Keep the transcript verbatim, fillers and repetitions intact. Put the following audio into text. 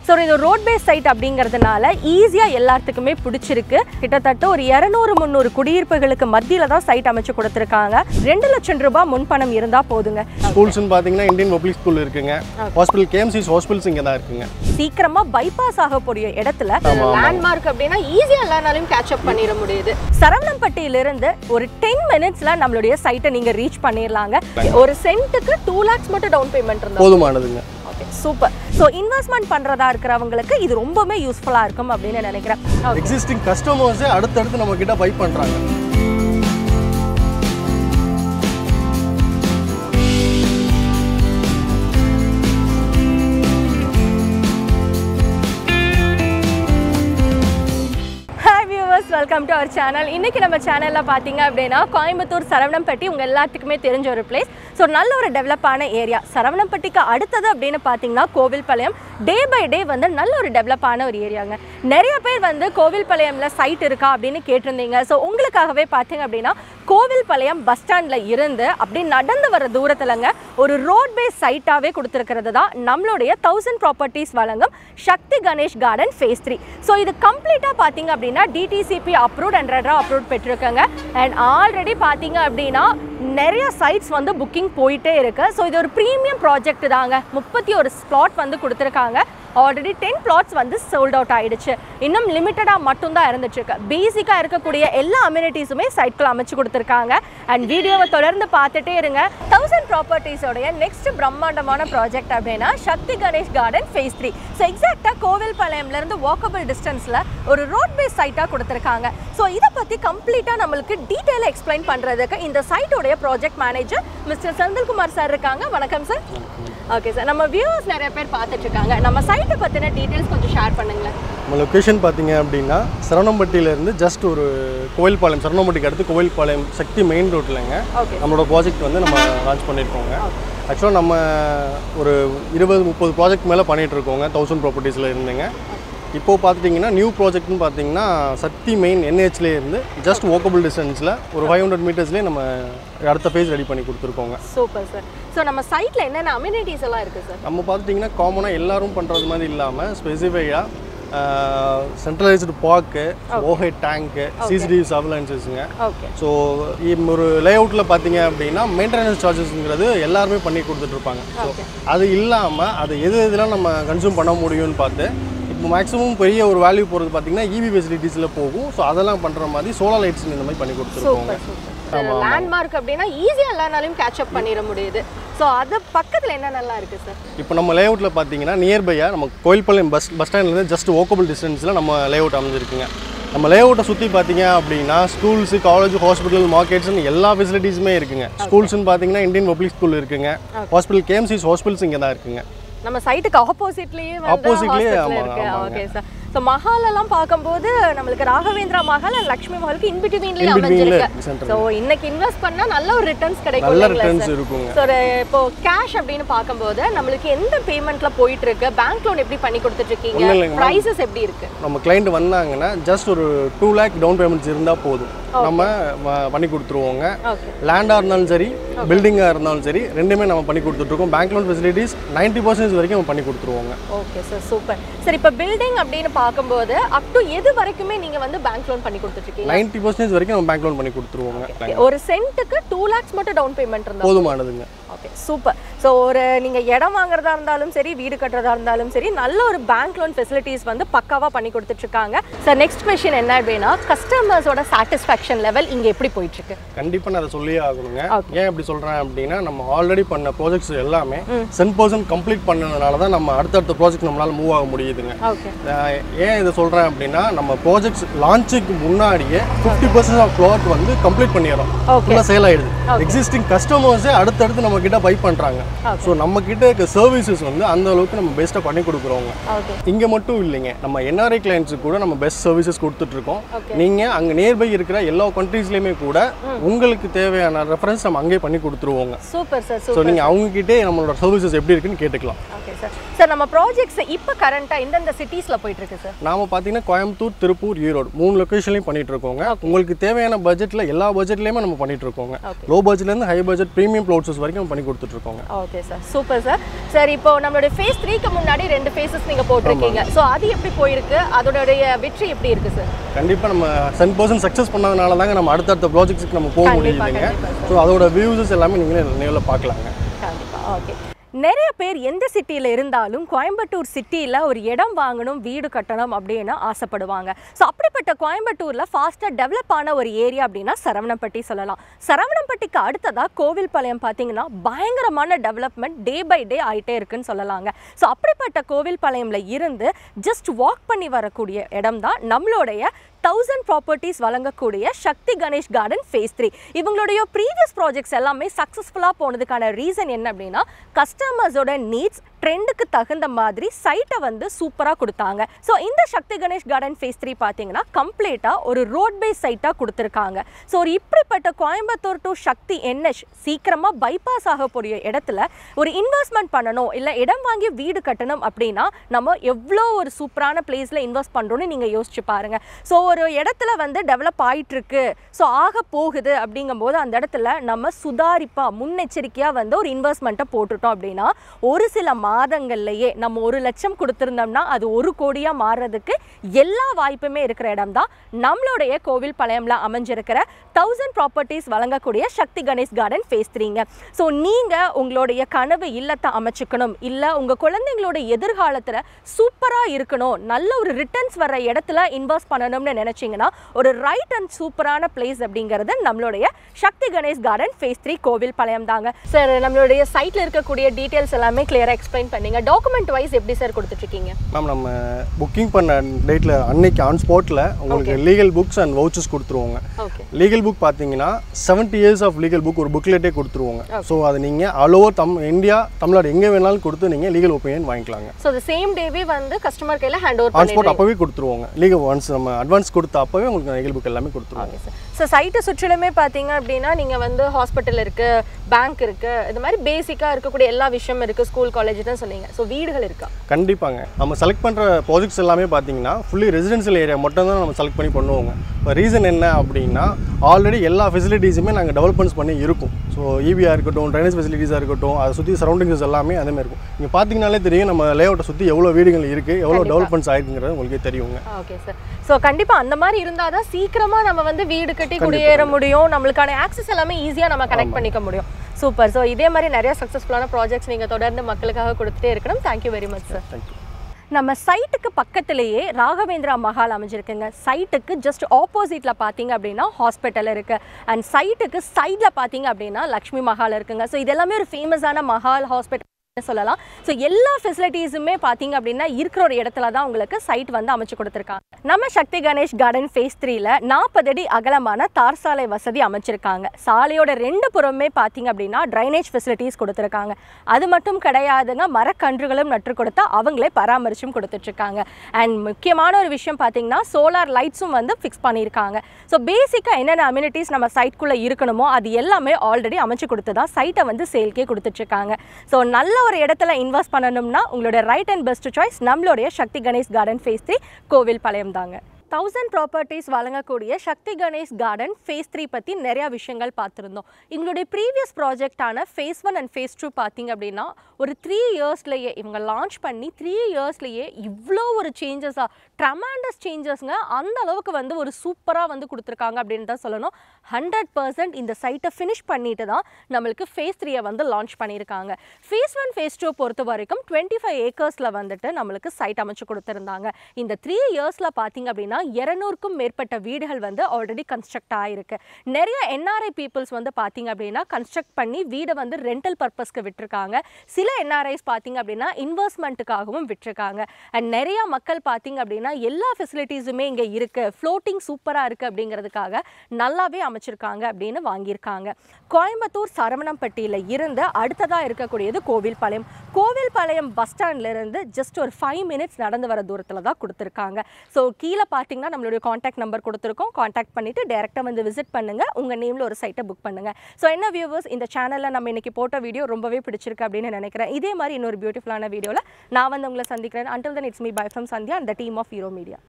So இது road base side அப்படிங்கிறதுனால ஈஸியாக எல்லாத்துக்குமே பிடிச்சிருக்கு. கிட்டத்தட்ட ஒரு இரநூறு முந்நூறு குடியிருப்புகளுக்கு மத்தியில் தான் சைட் அமைச்சு கொடுத்துருக்காங்க. ரெண்டு லட்சம் ரூபாய் முன்பணம் இருந்தால் போதுங்க. ஸ்கூல்ஸ்னு பார்த்தீங்கன்னா இந்தியன் பப்ளிக் ஸ்கூல் இருக்குங்க, ஹாஸ்பிட்டல் கேஎம்சிஸ் ஹாஸ்பிட்டல்ஸ் இங்கே தான் இருக்குங்க. சீக்கிரமாக பைபாஸ் ஆகக்கூடிய இடத்துல லேண்ட்மார்க் அப்படின்னா ஈஸியாக எல்லாராலையும் கேட்சப் பண்ணிட முடியுது. சரவணம்பட்டியிலிருந்து ஒரு டென் மினிட்ஸில் நம்மளுடைய சைட்டை நீங்கள் ரீச் பண்ணிடலாங்க. ஒரு சென்ட்டுக்கு டூ லேக்ஸ் மட்டும் டவுன் பேமெண்ட் இருந்தால் போதுமானதுங்க. சூப்பர். ஸோ இன்வெஸ்ட்மெண்ட் பண்ணுறதா இருக்கிறவங்களுக்கு இது ரொம்பவே யூஸ்ஃபுல்லாக இருக்கும் அப்படின்னு நினைக்கிறேன். எக்ஸிஸ்டிங் கஸ்டமர்ஸே அடுத்தடுத்து நம்ம கிட்ட பை பண்ணுறாங்க. Welcome to our channel. இன்னைக்கு நம்ம சேனல்ல பாத்தீங்க அப்படின்னா கோயம்புத்தூர் சரவணம்பட்டி உங்க எல்லாத்துக்குமே தெரிஞ்ச ஒரு பிளேஸ். ஸோ நல்ல ஒரு டெவலப்பான ஏரியா. சரவணம்பட்டிக்கு அடுத்தது அப்படின்னு பார்த்தீங்கன்னா கோவில்பாளையம். டே பை டே வந்து நல்ல ஒரு டெவலப்பான ஒரு ஏரியாங்க. நிறைய பேர் வந்து கோவில்பாளையம்ல சைட் இருக்கா அப்படின்னு கேட்டிருந்தீங்க. ஸோ உங்களுக்காகவே பார்த்தீங்க அப்படின்னா கோவில்பாளையம் பஸ் ஸ்டாண்டில் இருந்து அப்படி நடந்து வர தூரத்துலங்க ஒரு ரோட் பேஸ் சைட்டாகவே கொடுத்துருக்கிறது தான் நம்மளுடைய தௌசண்ட் ப்ராப்பர்ட்டிஸ் வழங்கும் Sakthi Ganesh garden phase three. So இது கம்ப்ளீட்டாக பார்த்தீங்க அப்படின்னா DTCP approved and RERA approved பெற்றிருக்காங்க. அண்ட் ஆல்ரெடி பார்த்தீங்க அப்படின்னா நிறைய சைட்ஸ் வந்து புக்கிங் போயிட்டே இருக்கு. ஸோ இது ஒரு ப்ரீமியம் ப்ராஜெக்ட் தாங்க. முப்பத்தி ஒரு ஸ்லாட் வந்து கொடுத்துருக்காங்க. ஆல்ரெடி டென் பிளாட்ஸ் வந்து சோல்ட் அவுட் ஆயிடுச்சு. இன்னும் லிமிட்டடாக மட்டும்தான் இருந்துட்டு இருக்கு. பேசிக்காக இருக்கக்கூடிய எல்லா அம்யூனிட்டிஸுமே சைட்குள்ள அமைச்சு கொடுத்துருக்காங்க. அண்ட் வீடியோவை தொடர்ந்து பார்த்துட்டே இருங்க. தௌசண்ட் ப்ராப்பர்ட்டிஸோடைய நெக்ஸ்ட் பிரம்மாண்டமான ப்ராஜெக்ட் அப்படின்னா Sakthi Ganesh garden phase three. So எக்ஸாக்டாக கோவில்பாளையம்லேருந்து வாக்கபிள் டிஸ்டன்ஸில் ஒரு ரோட் பேஸ் சைட்டாக கொடுத்துருக்காங்க. ஸோ இதை பற்றி கம்ப்ளீட்டாக நம்மளுக்கு டீட்டெயிலாக எக்ஸ்பிளைன் பண்ணுறதுக்கு இந்த சைட்டோடைய project manager mister Senthilkumar sir இருக்காங்க. வணக்கம் சார். ஓகே சார், நம்ம வியூவர்ஸ் நிறைய பேர் பார்த்துட்டு இருக்காங்க. நம்ம சைட்டை பற்றின டீட்டெயில்ஸ் கொஞ்சம் ஷேர் பண்ணுங்களேன். நம்ம லொக்கேஷன் பார்த்தீங்க அப்படின்னா சரவணம்பட்டியிலேருந்து ஜஸ்ட் ஒரு கோவில்பாளையம், சரவணம்பட்டிக்கு அடுத்து கோவில்பாளையம் சக்தி மெயின் ரோட்லங்க நம்மளோட ப்ராஜெக்ட் வந்து நம்ம லான்ச் பண்ணியிருக்கோங்க. ஆக்சுவலாக நம்ம ஒரு இருபது முப்பது ப்ராஜெக்ட் மேலே பண்ணிகிட்டு இருக்கோங்க தௌசண்ட் ப்ராப்பர்ட்டிஸில் இருந்துங்க. இப்போது பார்த்துட்டிங்கன்னா நியூ ப்ராஜெக்ட்னு பார்த்தீங்கன்னா சக்தி மெயின் என்ஹெச்லேயே இருந்து ஜஸ்ட் வாக்கபிள் டிஸ்டன்ஸில் ஒரு ஃபைவ் ஹண்ட்ரட் மீட்டர்ஸ்லேயே நம்ம அடுத்த பேஜ் ரெடி பண்ணி கொடுத்துருக்கோங்க. Super sir. ஸோ நம்ம சைட்டில் என்னென்ன அம்யூனிட்டிஸ் எல்லாம் இருக்குது சார்? நம்ம பார்த்துட்டிங்கன்னா காமனாக எல்லாரும் பண்ணுறது மாதிரி இல்லாமல் ஸ்பெசிஃபையாக சென்ட்ரலைஸ்டு பார்க்கு, ஓஹே டேங்க்கு, சிசிடிவி சர்வலன்சஸ்ங்க. ஸோ ஒரு லே அவுட்டில் பார்த்தீங்க அப்படின்னா மெயின்டெனன்ஸ் சார்ஜஸ்ங்கிறது எல்லாருமே பண்ணி கொடுத்துட்ருப்பாங்க. ஸோ அது இல்லாமல் அது எது எதுலாம் நம்ம கன்சியூம் பண்ண முடியும்னு பார்த்து இப்போ மேக்ஸிமம் பெரிய ஒரு வேல்யூ போகிறது பார்த்தீங்கன்னா இவி ஃபெசிலிட்டிஸில் போகும். ஸோ அதெல்லாம் பண்ணுற மாதிரி சோலார் லைட்ஸ் இந்த மாதிரி பண்ணி கொடுத்துருக்கோங்க. லேண்ட்மார்க் அப்படின்னா ஈஸியாக எல்லாராலையும் கேட்சப் பண்ணிட முடியுது. ஸோ அது பக்கத்தில் என்ன நல்லா இருக்குது சார்? இப்போ நம்ம லே அவுட்டில் பார்த்தீங்கன்னா நியர்பையாக நம்ம கோயில்பாளையம் பஸ் பஸ் ஸ்டாண்ட்லேருந்து ஜஸ்ட் வாக்கபிள் டிஸ்டன்ஸில் நம்ம லே அவுட் அமைஞ்சிருக்குங்க. நம்ம லே அவுட்டை சுற்றி பார்த்தீங்க அப்படின்னா ஸ்கூல்ஸு, காலேஜ், ஹாஸ்பிட்டல், மார்க்கெட்ஸ்னு எல்லா ஃபெசிலிட்டிஸுமே இருக்குங்க. ஸ்கூல்ஸ்னு பார்த்தீங்கன்னா இந்தியன் பப்ளிக் ஸ்கூல் இருக்குங்க, ஹாஸ்பிட்டல் கேஎம்சிஸ் ஹாஸ்பிட்டல்ஸ் இங்கே தான் இருக்குங்க. நம்ம சைட்டுக்கு ஆப்போசிட்லயே வந்து ஆப்போசிட்லயே இருக்கு. Okay sir. ஸோ மஹால் எல்லாம் பார்க்கும்போது நம்மளுக்கு ராகவேந்திரா மஹால் அண்ட் லக்ஷ்மி மஹாலுக்கு இன் பிட்வீன்லயே அமைஞ்சிருக்கு. ஸோ இன்னைக்கு இன்வெஸ்ட் பண்ணா நல்ல ஒரு ரிட்டர்ன்ஸ் கிடைக்கும். நல்ல ரிட்டர்ன்ஸ் இருக்குங்க. ஸோ இப்போ கேஷ் அப்படின்னு பார்க்கும்போது நம்மளுக்கு எந்த பேமெண்ட்ல போயிட்டு இருக்கு, பேங்க் லோன் எப்படி பண்ணி கொடுத்துட்டு இருக்கீங்க, பிரைசஸ் எப்படி இருக்கு? நம்ம கிளைண்ட் வந்தாங்கன்னா ஜஸ்ட் ஒரு டூ லேக் டவுன் பேமெண்ட்ஸ் இருந்தால் போதும், நம்ம பண்ணி கொடுத்துருவோங்க. லேண்டாக இருந்தாலும் சரி, பில்டிங்காக இருந்தாலும் சரி, ரெண்டுமே நம்ம பண்ணி கொடுத்துட்ருக்கோம். Bank loan facilities ninety percentage வரைக்கும் நம்ம பண்ணி கொடுத்துருவோங்க. Okay sir, super sir. இப்போ பில்டிங் அப்படின்னு பார்க்கும்போது அப் டு எது வரைக்குமே நீங்க வந்து பேங்க் லோன் பண்ணி கொடுத்துருக்கீங்க? நைன்டி பர்சன்டேஜ் வரைக்கும் நம்ம பேங்க் லோன் பண்ணி கொடுத்துருவோங்க. ஒரு சென்ட்டுக்கு டூ லேக்ஸ் மட்டும் டவுன் பேமெண்ட் இருந்தால் போதுமானதுங்க. Okay, super. ஸோ ஒரு நீங்கள் இடம் வாங்குறதா இருந்தாலும் சரி, வீடு கட்டுறதா இருந்தாலும் சரி, நல்ல ஒரு பேங்க் லோன் ஃபெசிலிட்டிஸ் வந்து பக்காவாக பண்ணி கொடுத்துட்ருக்காங்க. சார் நெக்ஸ்ட் கொஸ்டின் என்ன அப்படின்னா கஸ்டமர்ஸோட சாட்டிஸ்ஃபேக்ஷன் லெவல் இங்கே எப்படி போயிட்டுருக்கு? கண்டிப்பாக நான் அதை சொல்லியே ஆகணுங்க. ஏன் எப்படி சொல்கிறேன் அப்படின்னா நம்ம ஆல்ரெடி பண்ண ப்ராஜெக்ட்ஸ் எல்லாமே சென் பர்சன்ட் கம்ப்ளீட் பண்ணதுனால தான் நம்ம அடுத்தடுத்த ப்ராஜெக்ட் நம்மளால் மூவ் ஆக முடியுதுங்க. ஏன் இதை சொல்கிறேன் அப்படின்னா நம்ம ப்ராஜெக்ட்ஸ் லான்ச்சுக்கு முன்னாடியே ஃபிஃப்டி பர்சன்ட் ஆஃப் ப்ளாட் வந்து கம்ப்ளீட் பண்ணிடுறோம், ஃபுல்லாக சேல் ஆகிடுது. எக்ஸிஸ்டிங் கஸ்டமர்ஸே அடுத்தடுத்து நம்ம கிட்ட பை பண்ணுறாங்க. ஸோ நம்ம கிட்ட இருக்க சர்வீசஸ் வந்து அந்த அளவுக்கு நம்ம பெஸ்ட்டாக பண்ணி கொடுக்குறோங்க. இங்கே மட்டும் இல்லைங்க, நம்ம என்ஆர்ஐ கிளைண்ட்ஸுக்கு கூட நம்ம பெஸ்ட் சர்வீசஸ் கொடுத்துட்ருக்கோம். நீங்கள் அங்கே நியர்பை இருக்கிற எல்லா கண்ட்ரீஸ்லையுமே கூட உங்களுக்கு தேவையான ரெஃபரன்ஸ் நம்ம அங்கேயே பண்ணி கொடுத்துருவோங்க. Super sir. ஸோ நீங்கள் அவங்ககிட்டே நம்மளோட சர்வீசஸ் எப்படி இருக்குன்னு கேட்டுக்கலாம். Okay sir. சார் நம்ம ப்ராஜெக்ட்ஸ் இப்போ கரண்ட்டாக இந்தந்த சிட்டிஸில் போயிட்டு இருக்கு சார்? நாம பார்த்தீங்கன்னா கோயம்புத்தூர், திருப்பூர், ஈரோடு மூணு லொக்கேஷன்லையும் பண்ணிட்டு இருக்கோங்க. உங்களுக்கு தேவையான பட்ஜெட்டில் எல்லா பட்ஜெட்லையுமே நம்ம பண்ணிட்டு இருக்கோங்க. லோ பட்ஜெட்லேருந்து ஹை பட்ஜெட் ப்ரீமியம் ப்ளாட்ஸ் வரைக்கும் நம்ம பண்ணி கொடுத்துட்ருக்கோங்க. Okay sir, super sir. Sir இப்போ நம்மளுடைய ஃபேஸ் த்ரீக்கு முன்னாடி ரெண்டு ஃபேஸஸ் நீங்கள் போட்டிருக்கீங்க. ஸோ அது எப்படி போயிருக்கு, அதோடைய வெற்றி எப்படி இருக்கு சார்? கண்டிப்பாக நம்ம சென் பர்சன்ட் சக்ஸஸ் பண்ணதுனால தாங்க நம்ம அடுத்தடுத்த ப்ராஜெக்ட்ஸுக்கு நம்ம போக முடியுதுங்க. ஸோ அதோட வியூஸஸ் எல்லாமே நீங்களே நேரில் பார்க்கலாங்க. கண்டிப்பாக. ஓகே, நிறைய பேர் எந்த சிட்டியில் இருந்தாலும் கோயம்புத்தூர் சிட்டியில் ஒரு இடம் வாங்கணும், வீடு கட்டணும் அப்படின்னு ஆசைப்படுவாங்க. ஸோ அப்படிப்பட்ட கோயம்புத்தூரில் ஃபாஸ்ட்டாக டெவலப் ஆன ஒரு ஏரியா அப்படின்னா சரவணம்பட்டி சொல்லலாம். சரவணம்பட்டிக்கு அடுத்ததாக கோவில்பாளையம் பார்த்தீங்கன்னா பயங்கரமான டெவலப்மெண்ட் டே பை டே ஆகிட்டே இருக்குன்னு சொல்லலாங்க. ஸோ அப்படிப்பட்ட கோவில்பாளையம்ல இருந்து ஜஸ்ட் வாக் பண்ணி வரக்கூடிய இடம் தான் நம்மளுடைய தௌசண்ட் ப்ராப்பர்ட்டிஸ் வழங்கக்கூடிய Sakthi Ganesh garden phase three. இவங்களுடைய ப்ரீவியஸ் ப்ராஜெக்ட்ஸ் எல்லாமே சக்ஸஸ்ஃபுல்லாக போனதுக்கான ரீசன் என்ன அப்படின்னா கஸ்டமர்ஸோட நீட்ஸ் ட்ரெண்டுக்கு தகுந்த மாதிரி சைட்டை வந்து சூப்பராக கொடுத்தாங்க. ஸோ இந்த Sakthi Ganesh garden phase three பார்த்தீங்கன்னா கம்ப்ளீட்டாக ஒரு ரோட் பேஸ் சைட்டாக கொடுத்துருக்காங்க. ஸோ ஒரு இப்படிப்பட்ட கோயம்புத்தூர் டு சக்தி என்எச் சீக்கிரமாக பைபாஸ் ஆகக்கூடிய இடத்துல ஒரு இன்வெஸ்ட்மெண்ட் பண்ணணும், இல்லை இடம் வாங்கி வீடு கட்டணும் அப்படின்னா நம்ம எவ்வளோ ஒரு சூப்பரான பிளேஸில் இன்வெஸ்ட் பண்ணுறோன்னு நீங்கள் யோசிச்சு பாருங்க. ஸோ ஒரு இடத்துல வந்து டெவலப் ஆகிட்டு இருக்கு, ஸோ ஆக போகுது அப்படிங்கும்போது அந்த இடத்துல நம்ம சுதாரிப்பாக முன்னெச்சரிக்கையாக வந்து ஒரு இன்வெஸ்ட்மெண்ட்டை போட்டுட்டோம் அப்படின்னா ஒரு சில மாதங்கள்லயே நம்ம ஒரு லட்சம் கொடுத்துருந்தோம்னா அது ஒரு கோடியா மாறுறதுக்கு எல்லா வாய்ப்புமே இருக்கிற இடம் தான் நம்மளுடைய கோவில்பாளையம்ல அமைஞ்சிருக்கிற தௌசண்ட் ப்ராப்பர்ட்டிஸ் வழங்கக்கூடிய சக்தி கணேஷ் கார்டன் ஃபேஸ் த்ரீங்க. ஸோ நீங்க உங்களுடைய கனவு இல்லத்தை அமைச்சுக்கணும், இல்லை உங்க குழந்தைங்களோட எதிர்காலத்துல சூப்பரா இருக்கணும், நல்ல ஒரு ரிட்டர்ன்ஸ் வர இடத்துல இன்வெஸ்ட் பண்ணணும்னு நினைச்சீங்கன்னா ஒரு ரைட் அண்ட் சூப்பரான பிளேஸ் அப்படிங்கிறது நம்மளுடைய Sakthi Ganesh garden phase three Kovilpalayam தாங்க. சார் நம்மளுடைய சைட்ல இருக்கக்கூடிய டீடைல்ஸ் எல்லாமே கிளியரா எக்ஸ்பிளைன் பண்ணீங்க. டாக்குமெண்ட் வைஸ் எப்படி சார் கொடுத்துட்டு இருக்கீங்க? மேம் நம்ம புக்கிங் பண்ண டேட்ல அன்னைக்கு ஆன் ஸ்பாட்ல உங்களுக்கு லீகல் புக்ஸ் அண்ட் வவுச்சர்ஸ் கொடுத்துருவோங்க. லீகல் புக் பார்த்தீங்கன்னா seventy years of legal book ஒரு புக்லெட்டே கொடுத்துருவோங்க. ஸோ அது நீங்கள் all over them India Tamil Nadu எங்கே வேணாலும் கொடுத்து நீங்கள் லீகல் ஒப்பீனியன் வாங்கிக்கலாங்க. ஸோ அது சேம் டேவே வந்து கஸ்டமர் கையில் ஹேண்ட் ஓவர் ஆன் ஸ்பாட் அப்போவே கொடுத்துருவோங்க. லீகல் ஒன்ஸ் நம்ம அட்வான்ஸ் கொடுத்த அப்போவே உங்களுக்கு லீகல் புக் எல்லாமே கொடுத்துருவாங்க. ஸோ சைட்டை சுற்றிலுமே பார்த்தீங்க அப்படின்னா நீங்கள் வந்து ஹாஸ்பிட்டல் இருக்குது, பேங்க் இருக்குது, இந்த மாதிரி பேசிக்காக இருக்கக்கூடிய எல்லா விஷயமும் இருக்குது, ஸ்கூல் காலேஜ் தான் சொன்னீங்க. ஸோ வீடுகள் இருக்கா? கண்டிப்பாங்க. நம்ம செலக்ட் பண்ணுற ப்ராஜெக்ட்ஸ் எல்லாமே பார்த்தீங்கன்னா ஃபுல்லி ரெசிடென்ஷியல் ஏரியா மட்டும் தான் நம்ம செலக்ட் பண்ணி பண்ணுவோங்க. இப்போ ரீசன் என்ன அப்படின்னா ஆல்ரெடி எல்லா ஃபெசிலிட்டிஸுமே நாங்கள் டெவலப்மெண்ட்ஸ் பண்ணி இருக்கும். ஸோ ஈபியாக இருக்கட்டும், ட்ரைனேஜ் ஃபெசிலிட்டிஸாக இருக்கட்டும், அதை சுற்றி சரௌண்டிங்ஸ் எல்லாமே அதே மாதிரி இருக்கும். நீங்கள் பார்த்தீங்கனாலே தெரியும் நம்ம லேஅவுட்டை சுற்றி எவ்வளோ வீடுகள் இருக்குது, எவ்வளோ டெவலப்மெண்ட்ஸ் ஆகிருக்குங்கிறது உங்களுக்கே தெரியுங்க. Okay sir. ஸோ கண்டிப்பாக அந்த மாதிரி இருந்தால் தான் சீக்கிரமாக நம்ம வந்து வீடு கட்டி குடியேற முடியும், நம்மளுக்கான ஆக்சஸ் எல்லாமே ஈஸியாக நம்ம கனெக்ட் பண்ணிக்க முடியும். சூப்பர். ஸோ இதே மாதிரி நிறைய சக்ஸஸ்ஃபுல்லான ப்ராஜெக்ட்ஸ் நீங்கள் தொடர்ந்து மக்களுக்காக கொடுத்துட்டே இருக்கணும். Thank you very much sir. Thank you. நம்ம சைட்டுக்கு பக்கத்திலேயே ராகவேந்திரா மஹால் அமைஞ்சிருக்குங்க. சைட்டுக்கு ஜஸ்ட் ஆப்போசிட்டில் பார்த்தீங்க அப்படின்னா ஹாஸ்பிட்டல் இருக்குது. அண்ட் சைட்டுக்கு சைடில் பார்த்தீங்க அப்படின்னா லக்ஷ்மி மஹால் இருக்குங்க. ஸோ இதெல்லாமே ஒரு ஃபேமஸான மஹால் ஹாஸ்பிட்டல் சொல்லலாம். ஸோ எல்லா ஃபெசிலிட்டிஸுமே பார்த்தீங்க அப்படின்னா இருக்கிற ஒரு இடத்துல தான் உங்களுக்கு சைட் வந்து அமைச்சு கொடுத்துருக்காங்க. நம்ம சக்தி கணேஷ் கார்டன் ஃபேஸ் த்ரீல நாற்பது அடி அகலமான தார் சாலை வசதி அமைச்சிருக்காங்க. சாலையோட ரெண்டு புறமே பார்த்தீங்க அப்படின்னா ட்ரைனேஜ் ஃபெசிலிட்டிஸ் கொடுத்துருக்காங்க. அது மட்டும் கிடையாதுங்க, மரக்கன்றுகளும் நட்டு கொடுத்தா அவங்களே பராமரிச்சும் கொடுத்துட்ருக்காங்க. அண்ட் முக்கியமான ஒரு விஷயம் பார்த்தீங்கன்னா சோலார் லைட்ஸும் வந்து ஃபிக்ஸ் பண்ணியிருக்காங்க. ஸோ பேசிக்காக என்னென்ன அம்யூனிட்டிஸ் நம்ம சைட்குள்ளே இருக்கணுமோ அது எல்லாமே ஆல்ரெடி அமைச்சு கொடுத்து தான் சைட்டை வந்து சேல்கே கொடுத்துட்ருக்காங்க. ஸோ நல்ல ஒரு இடத்துல இன்வெஸ்ட் பண்ணணும்னா உங்களோட ரைட் அண்ட் பெஸ்ட் சாய்ஸ் நம்மளுடைய Sakthi Ganesh garden phase three Kovilpalayam தாங்க. தௌசண்ட் ப்ராப்பர்ட்டிஸ் வழங்கக்கூடிய Sakthi Ganesh garden phase three பற்றி நிறையா விஷயங்கள் பார்த்துருந்தோம். எங்களுடைய ப்ரீவியஸ் ப்ராஜெக்டான phase one and phase two பார்த்திங்க அப்படின்னா ஒரு த்ரீ இயர்ஸ்லேயே இவங்க லான்ச் பண்ணி த்ரீ இயர்ஸ்லேயே இவ்வளோ ஒரு சேஞ்சஸாக ட்ரமாண்டஸ் சேஞ்சஸ்ங்க, அந்த அளவுக்கு வந்து ஒரு சூப்பராக வந்து கொடுத்துருக்காங்க அப்படின்னு தான் சொல்லணும். ஹண்ட்ரட் பர்சன்ட் இந்த சைட்டை ஃபினிஷ் பண்ணிட்டு தான் நம்மளுக்கு ஃபேஸ் த்ரீயை வந்து லான்ச் பண்ணியிருக்காங்க. ஃபேஸ் ஒன் ஃபேஸ் டூ பொறுத்த வரைக்கும் டுவெண்ட்டி ஃபைவ் ஏக்கர்ஸில் வந்துட்டு நம்மளுக்கு சைட் அமைச்சு கொடுத்துருந்தாங்க. இந்த த்ரீ இயர்ஸில் பார்த்திங்க அப்படின்னா இருநூறுக்கும் மேற்பட்ட வீடுகள் வந்து ஆல்ரெடி கன்ஸ்ட்ரக்ட் ஆகிருக்கு. நிறைய என்ஆர்ஐ பீப்புள்ஸ் வந்து பார்த்தீங்க அப்படின்னா கன்ஸ்ட்ரக்ட் பண்ணி வீடை வந்து ரெண்டல் பர்பஸ்க்கு விட்டுருக்காங்க. சில என்ஆர்ஐஸ் பார்த்தீங்க அப்படின்னா இன்வெஸ்ட்மெண்ட்டுக்காகவும் விட்டுருக்காங்க. அண்ட் நிறைய மக்கள் பார்த்தீங்க அப்படின்னா எல்லா ஃபெசிலிட்டிஸுமே இங்கே இருக்குது, ஃப்ளோட்டிங் சூப்பராக இருக்குது அப்படிங்கிறதுக்காக நல்லாவே அமைச்சிருக்காங்க அப்படின்னு வாங்கியிருக்காங்க. கோயம்புத்தூர் சரவணம்பட்டியில் இருந்து அடுத்ததாக இருக்கக்கூடியது கோவில்பாளையம். கோவில்பாளையம் பஸ் ஸ்டாண்ட்லேருந்து ஜஸ்ட் ஒரு ஃபைவ் மினிட்ஸ் நடந்து வர தூரத்தில் தான் கொடுத்துருக்காங்க. ஸோ கீழே பார்த்தீங்கன்னா நம்மளுடைய காண்டாக்ட் நம்பர் கொடுத்துருக்கோம். காண்டாக்ட் பண்ணிவிட்டு டேரெக்டாக வந்து விசிட் பண்ணுங்கள், உங்கள் நேமில் ஒரு சைட்டை புக் பண்ணுங்கள். ஸோ என்ன வியூவர்ஸ், இந்த சேனலில் நம்ம இன்றைக்கி போட்ட வீடியோ ரொம்பவே பிடிச்சிருக்கு அப்படின்னு நினைக்கிறேன். இதே மாதிரி இன்னொரு பியூட்டிஃபுல்லான வீடியோவில் நான் வந்து உங்களை சந்திக்கிறேன். Until then it's me bye from Sandhya and the team of Hero media.